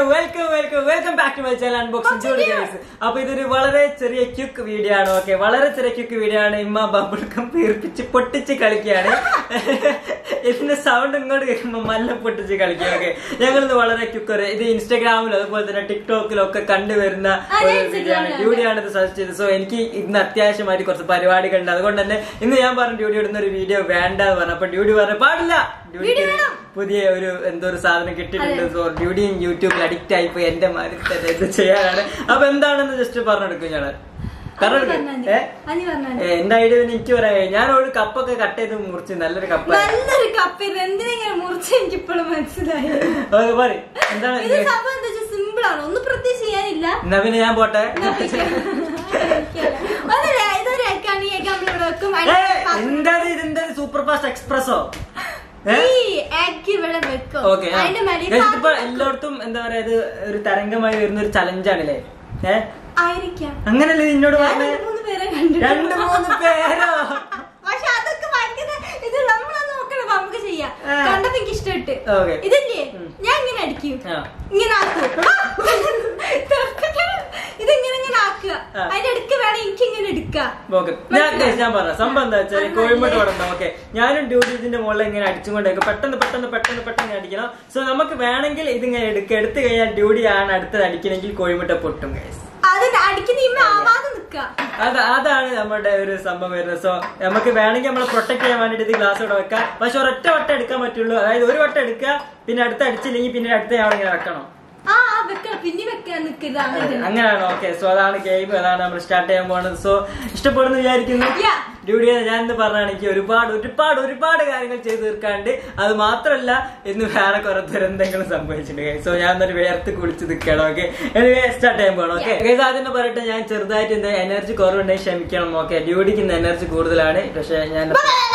Welcome back to my channel unboxing guys. അപ്പൊ ഇതൊരു വളരെ ചെറിയ ക്വിക്ക് വീഡിയോ ആണ്. ഓക്കെ, വളരെ ചെറിയ ക്വിക്ക് വീഡിയോ ആണ്. ഇമ്മ ബബിൾക്കം പീർപ്പിച്ച് പൊട്ടിച്ച് കളിക്കുകയാണ്. ഇതിന്റെ സൗണ്ട് ഇങ്ങോട്ട് കേൾക്കുമ്പോ മല്ല പൊട്ടിച്ച് കളിക്കുക. ഓക്കെ, ഞങ്ങളിത് വളരെ ക്വിക്ക്, ഇത് ഇൻസ്റ്റാഗ്രാമിലും അതുപോലെ തന്നെ ടിക്ടോക്കിലും ഒക്കെ കണ്ടുവരുന്ന ഒരു വീഡിയോ ആണ് ഇത് സജസ്റ്റ് ചെയ്തത്. സോ എനിക്ക് ഇന്ന് അത്യാവശ്യമായിട്ട് കുറച്ച് പരിപാടികളുണ്ട്. അതുകൊണ്ട് തന്നെ ഇന്ന് ഞാൻ പറഞ്ഞു ഡ്യൂട്ടി ഇടുന്ന ഒരു വീഡിയോ വേണ്ട എന്ന് പറഞ്ഞു. അപ്പൊ ഡ്യൂട്ടി പറഞ്ഞു പാടില്ല, ഡ്യൂട്ടിക്ക് പുതിയ ഒരു എന്തോ ഒരു സാധനം കിട്ടിയിട്ടുണ്ട്. സോ ഡ്യൂട്ടിയും യൂട്യൂബിൽ അഡിക്റ്റ് ആയിപ്പോയി എന്റെ മാതിരി തന്നെ ഇത് ചെയ്യാനാണ്. അപ്പൊ എന്താണെന്ന് ജസ്റ്റ് പറഞ്ഞെടുക്കും ഞാൻ. എന്റെ ഐഡിയ എനിക്ക് പറയാം. ഞാൻ ഒരു കപ്പൊക്കെ കട്ട് ചെയ്ത് മുറിച്ച് നല്ലൊരു കപ്പ് എന്താണ് സിമ്പിൾ ആണ്, ഒന്നും പ്രത്യേകിച്ച് ചെയ്യാനില്ല. എന്നാ പിന്നെ ഞാൻ പോട്ടെ. എന്താ ഇതിന്റെ സൂപ്പർ ഫാസ്റ്റ് എക്സ്പ്രസോ? എല്ലായിടത്തും എന്താ പറയാ, ഇത് ഒരു തരംഗമായി വരുന്ന ഒരു ചലഞ്ചാണല്ലേ? അങ്ങനല്ലേ നിന്നോട് പറഞ്ഞ? 2-3 പേരോ? പക്ഷെ അതൊക്കെ ഭയങ്കര ഇത് നമ്മളത് നോക്കണം, നമുക്ക് ചെയ്യാം. കണ്ടപ്പോ എനിക്ക് ഇഷ്ടപ്പെട്ട് ഇതില്ലേ, ഞാൻ ഇങ്ങനെ അടിക്കും, ഇങ്ങനെ ആക്കും, ഇതിങ്ങനെ ഇങ്ങനെ ആക്കുക, അതിന്റെ അടുക്ക് വേണം എനിക്ക് ഇങ്ങനെ എടുക്കാം. ഞാൻ പറഞ്ഞ സംഭവം എന്താ വെച്ചാൽ കോഴിമുട്ട വേണം. ഓക്കെ, ഞാനും ഡ്യൂട്ടി ഇതിന്റെ മുകളിൽ ഇങ്ങനെ അടിച്ചുകൊണ്ടേക്കും. പെട്ടെന്ന് അടിക്കണം. സോ നമുക്ക് വേണമെങ്കിൽ ഇതിങ്ങനെ എടുത്തു കഴിഞ്ഞാൽ ഡ്യൂട്ടി ആണ് അടുത്തത് അടിക്കണമെങ്കിൽ കോഴിമുട്ട പൊട്ടും ഗൈസ്. അതാണ് നമ്മുടെ ഒരു സംഭവം വരുന്നത്. സോ നമുക്ക് വേണമെങ്കിൽ നമ്മളെ പ്രൊട്ടക്ട് ചെയ്യാൻ വേണ്ടിട്ട് ഇത് ഗ്ലാസ് ഇവിടെ വെക്കാം. പക്ഷെ ഒരൊറ്റ വട്ടം എടുക്കാൻ പറ്റുള്ളൂ. അതായത് ഒരു വട്ടം എടുക്കുക, പിന്നെ അടുത്ത് അടിച്ചില്ലെങ്കിൽ പിന്നെ അടുത്ത ഇങ്ങനെ വെക്കണം. അങ്ങനെയാണോ? ഓക്കെ, സോ അതാണ് ഗെയിം, അതാണ് നമ്മൾ സ്റ്റാർട്ട് ചെയ്യാൻ പോകുന്നത്. സോ ഇഷ്ടപ്പെടുന്നു വിചാരിക്കുന്നു. ഡ്യൂഡിയെ ഞാൻ ഇന്ന് പറഞ്ഞാണ് എനിക്ക് ഒരുപാട് കാര്യങ്ങൾ ചെയ്തു തീർക്കാണ്ട്. അത് മാത്രല്ല ഇന്ന് വേറെ കുറെ ദുരന്തങ്ങളും സംഭവിച്ചിട്ടുണ്ട്. സോ ഞാൻ എന്നൊരു വേർത്ത് കുളിച്ച് നിൽക്കണം. ഓക്കെ, സ്റ്റാർട്ട് ചെയ്യാൻ പോകണം. ഓക്കെ, ആദ്യം പറയട്ടെ, ഞാൻ ചെറുതായിട്ട് എന്താ എനർജി കുറവുണ്ടെങ്കിൽ ക്ഷമിക്കണം. ഓക്കെ, ഡ്യൂഡിക്ക് ഇന്ന് എനർജി കൂടുതലാണ്. പക്ഷെ ഞാൻ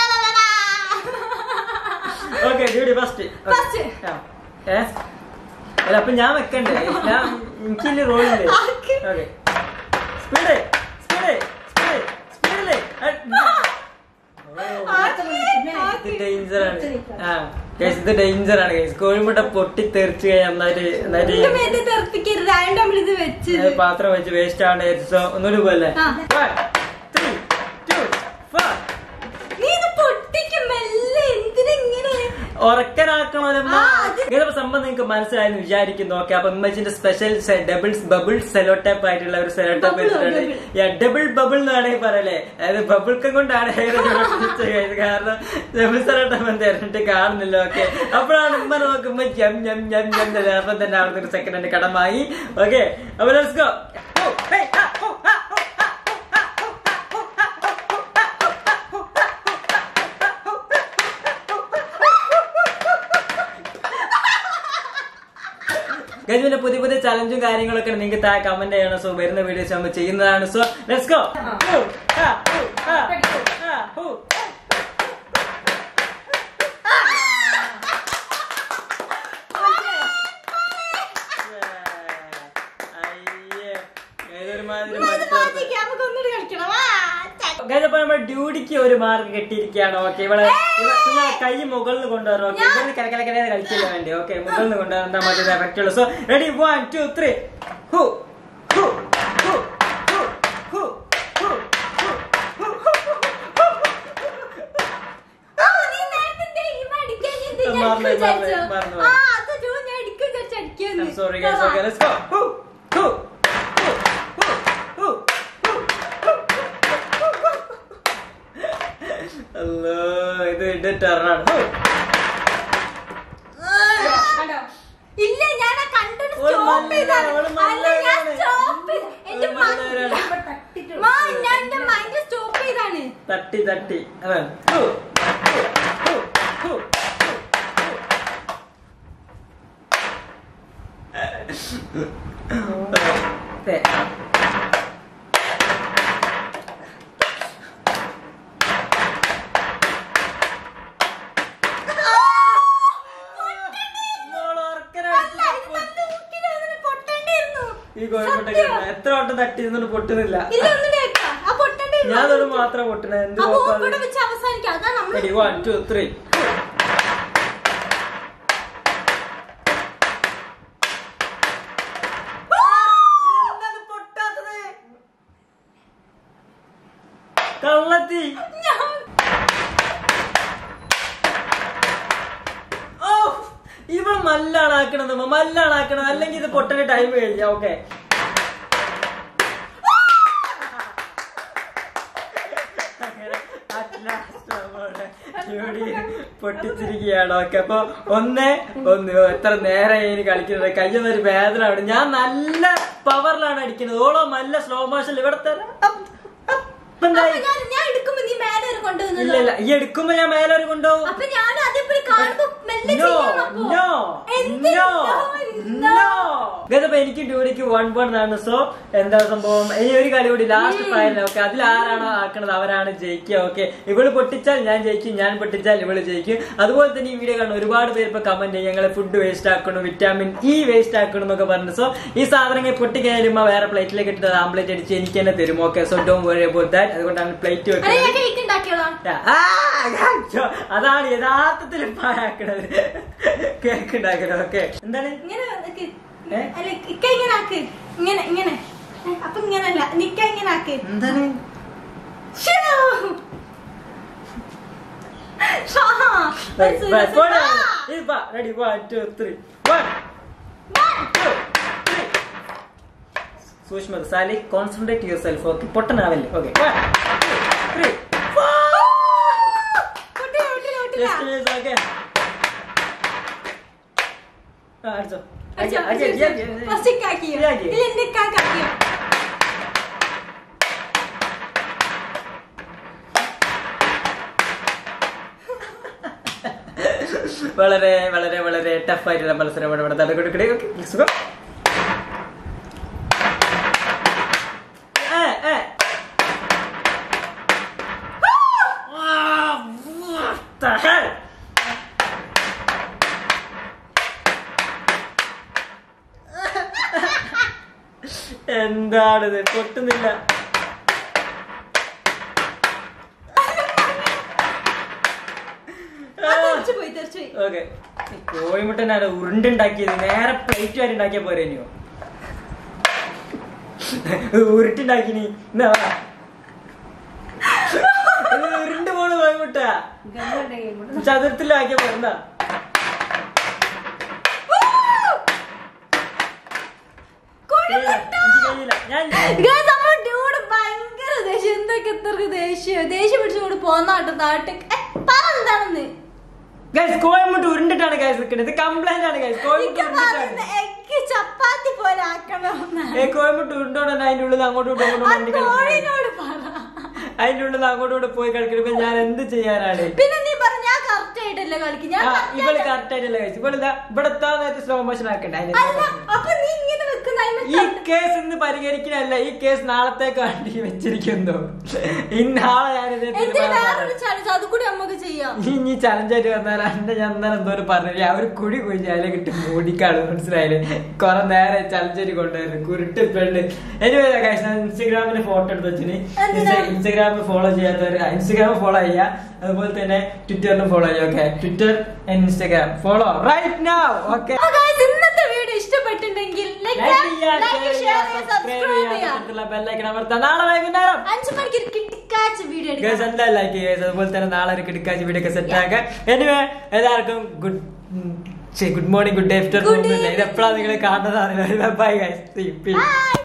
ഓക്കെ ഡ്യൂഡി ഫസ്റ്റ്. അല്ല, അപ്പൊ ഞാൻ വെക്കണ്ടേ? എനിക്കില്ല റോളില്ലേ? Okay, speed ഡേഞ്ചറാണ്. ഇത് ഡേഞ്ചറാണ് ഗൈസ്. കോഴിമുട്ട പൊട്ടി തെറിച്ച് കഴിഞ്ഞാൽ പാത്രം വെച്ച് വേസ്റ്റ് ആവണ്ട. സോ ഒന്നുകൂടി പോലെ ഉറക്കനാക്കണോ സംഭവം നിങ്ങൾക്ക് മനസ്സിലായെന്ന് വിചാരിക്കുന്നു. ഓക്കെ, അപ്പൊ ഉമ്മച്ചിന്റെ സ്പെഷ്യൽ ബബിൾ സെലോ ടേപ്പ് ആയിട്ടുള്ള ഒരു സെലോ ടേപ്പ് വെച്ചിട്ടുണ്ട്. ഡബിൾ ബബിൾ എന്ന് വേണമെങ്കിൽ പറയല്ലേ. അതായത് ബബിൾക്കം കൊണ്ടാണ് കാരണം ഡബിൾ സെലോ ടേപ്പ് എന്തായിട്ട് കാണുന്നില്ല. ഓക്കെ, അപ്പോഴാണ് ഉമ്മ നോക്കുമ്പോ ജം അപ്പം തന്നെ അവിടെ ഒരു സെക്കൻഡ് ഹാൻഡ് കടമായി. ഓക്കെ, അപ്പൊ ലെറ്റ്സ് ഗോ. ഗൈസിന്റെ പുതിയ ചലഞ്ചും കാര്യങ്ങളൊക്കെ നിങ്ങൾക്ക് താഴെ കമന്റ് ചെയ്യണം. സോ വരുന്ന വീഡിയോസ് നമ്മൾ ചെയ്യുന്നതാണ്. So let's go. അപ്പൊ നമ്മുടെ ഡ്യൂട്ടിക്ക് ഒരു മാർക്ക് കിട്ടിയിരിക്കുകയാണ്. ഓക്കെ, ഇവിടെ കൈ മുകളിൽ കൊണ്ടുവരണം. ഓക്കെ, ഇവിടെ കലക്കലക്കലേ കളിക്കില്ല വേണ്ടി. ഓക്കെ, മുകളിൽ കൊണ്ടുവരാൻ എന്താ മതി എഫക്റ്റ് ഉള്ളു. So ready, 1 2 3. Sorry guys. Okay, let's go. ഇത് ടർണാണ്. ഇല്ല, ഞാൻ തട്ടി ഈ കോഴിമുട്ട എത്ര വട്ടം തട്ടിയിരുന്നോണ്ട് പൊട്ടുന്നില്ല. ഞാൻ മാത്രം പൊട്ടണേ. എന്ത് 1 2 3. കണ്ടെത്തി. ഇവൾ മല്ലാണാക്കണത്, മല്ലാണാക്കണം, അല്ലെങ്കിൽ ഇത് പൊട്ടന്റെ ടൈം കഴിഞ്ഞ. ഓക്കെ, പൊട്ടിച്ചിരിക്കുകയാണ്. ഓക്കെ, അപ്പൊ ഒന്ന് എത്ര നേരം ഇനി കളിക്കുന്നത്, കയ്യൊന്നൊരു വേദന ആണ്. ഞാൻ നല്ല പവറിലാണ് അടിക്കുന്നത്, ഓളോ നല്ല സ്ലോ മോഷനിൽ ഇവിടെ തരാം. ഇല്ല, ഈ എടുക്കുമ്പോ ഞാൻ മേലെ ഒരു കൊണ്ടുപോകും. എനിക്ക് ഡ്യൂഡിക്ക് 1-1 ആണ്. സോ എന്താ സംഭവം, ഇനി ഒരു കളി കൂടി, ലാസ്റ്റ് ഫൈനൽ. ഓക്കെ, അതിൽ ആരാണോ ആക്കണത് അവരാണ് ജയിക്കുക. ഓക്കെ, ഇവള് പൊട്ടിച്ചാൽ ഞാൻ ജയിക്കും, ഞാൻ പൊട്ടിച്ചാൽ ഇവള് ജയിക്കും. അതുപോലെ തന്നെ ഈ വീഡിയോ കാണുന്ന ഒരുപാട് പേര് ഇപ്പൊ കമന്റ് ചെയ്യും, ഞങ്ങളെ ഫുഡ് വേസ്റ്റ് ആക്കണം, വിറ്റാമിൻ ഇ വേസ്റ്റ് ആക്കണം എന്നൊക്കെ പറഞ്ഞു. സോ ഈ സാധനങ്ങൾ പൊട്ടിക്കഴിഞ്ഞാൽ വേറെ പ്ലേറ്റിലേക്ക് ഇട്ടിട്ട് ആംപ്ലേറ്റ് അടിച്ച് എനിക്ക് തന്നെ തരും. Okay, so don't worry about that. അതുകൊണ്ടാണ് പ്ലേറ്റ് വെക്കുന്നത്. അതാണ് യഥാർത്ഥത്തിൽ പായാക്കണത്, കേക്ക് ഉണ്ടാക്കണത്. ഓക്കെ, എന്താണ് എന്താണ് റെഡി 1 2 3 സൂക്ഷ്മത സാലി, കോൺസെൻട്രേറ്റ് യുവർ സെൽഫ്. ഓക്കെ, പൊട്ടനാവല്ലേ. ഓക്കെ, 1 2 3 ഓക്കെ, അടിച്ചോ. വളരെ വളരെ വളരെ ടഫായിട്ടുള്ള മത്സരം ഇവിടെ തലകൊടുക്കണേ. സുഖം. എന്താണിത്, പൊട്ടുന്നില്ല. ഓക്കെ, കോഴിമുട്ടനാണ് ഉരുണ്ടുണ്ടാക്കിയത്, നേരെ പ്ലേറ്റ് വരെ ഉണ്ടാക്കിയ പോരെ. ഇനിയോ ഉരുട്ടുണ്ടാക്കിനി, ഉരുണ്ട് പോണ് കോഴിമുട്ട, ചതുരത്തിലാക്കിയ പോരെന്താ. ദേഷ്യം പിടിച്ചുകൊണ്ട് പോന്നാട്ടോ നാട്ടിൽ പറന്താണെന്ന്. കോയമുട്ട് ഉരുണ്ടിട്ടാണ് ഗൈസ് നിൽക്കുന്നത്, കംപ്ലൈന്റ് ആണ് ഗൈസ്. ചപ്പാത്തി പോലെ ആക്കണം. കോയമുട്ട് ഉരുണ്ടോടെ അതിന്റെ ഉള്ളിൽ അങ്ങോട്ടും അതിന്റെ ഉള്ളിൽ അങ്ങോട്ടും പോയി കളിക്കുമ്പോ ഞാൻ എന്ത് ചെയ്യാനാണ്? പിന്നെ നീ പറഞ്ഞ കറക്റ്റ് ആയിട്ടല്ലേ കളിക്കും. ഇവള് കറക്റ്റ് ആയിട്ടല്ലേ കഴിച്ചു. ഇവളിതാ ഇവിടെ എത്താനായിട്ട് സ്ലോ മോഷൻ ആക്കണ്ടേ. ഈ കേസ് ഇന്ന് പരിഹരിക്കാനല്ല, ഈ കേസ് നാളത്തേക്ക് വേണ്ടി വെച്ചിരിക്കുന്നു. ഇന്നാളെ ഞാനിത് ഇനി ചലഞ്ചായിട്ട് വന്നാൽ എന്റെ ഞാൻ എന്തോ പറഞ്ഞില്ല, അവർ കുഴി കുഴിഞ്ഞാലേ കിട്ടും മൂടിക്കാട്. മനസ്സിലായില്ലേ? കൊറേ നേരെ ചലഞ്ചായിട്ട് കൊണ്ടുവരുന്നു കുരുട്ട് പെണ്ണ്. എനിവേ ഗൈസ്, ഞാൻ ഇൻസ്റ്റഗ്രാമിൽ ഫോട്ടോ എടുത്ത് വെച്ചിന്. ഇൻസ്റ്റഗ്രാമിൽ ഫോളോ ചെയ്യാത്തവർ ഇൻസ്റ്റഗ്രാമിൽ ഫോളോ ചെയ്യാം, അതുപോലെ തന്നെ ട്വിറ്ററിലും ഫോളോ ചെയ്യാം. Okay, Twitter and Instagram follow right now. Okay, ഇന്നത്തെ വീഡിയോ ഇഷ്ടപ്പെട്ടിട്ടുണ്ടെങ്കിൽ ബെല്ലൈക്കൺ അമർത്താം. നാളെ വൈകുന്നേരം 5 മണിക്ക് കിടക്കാച്ച വീഡിയോ എന്തായാലും ലൈക്ക് ചെയ്യുക. അതുപോലെ തന്നെ നാളെ ഒരു കിടക്കാച്ച വീഡിയോ ഒക്കെ സെറ്റ് ആക്കാം. എനിവേ, എല്ലാവർക്കും ഗുഡ് മോർണിംഗ്, ഗുഡ് ആഫ്റ്റർനൂൺ. ഇത് എപ്പോഴാണ് നിങ്ങൾ കാണുന്നതാണ്. Bye guys.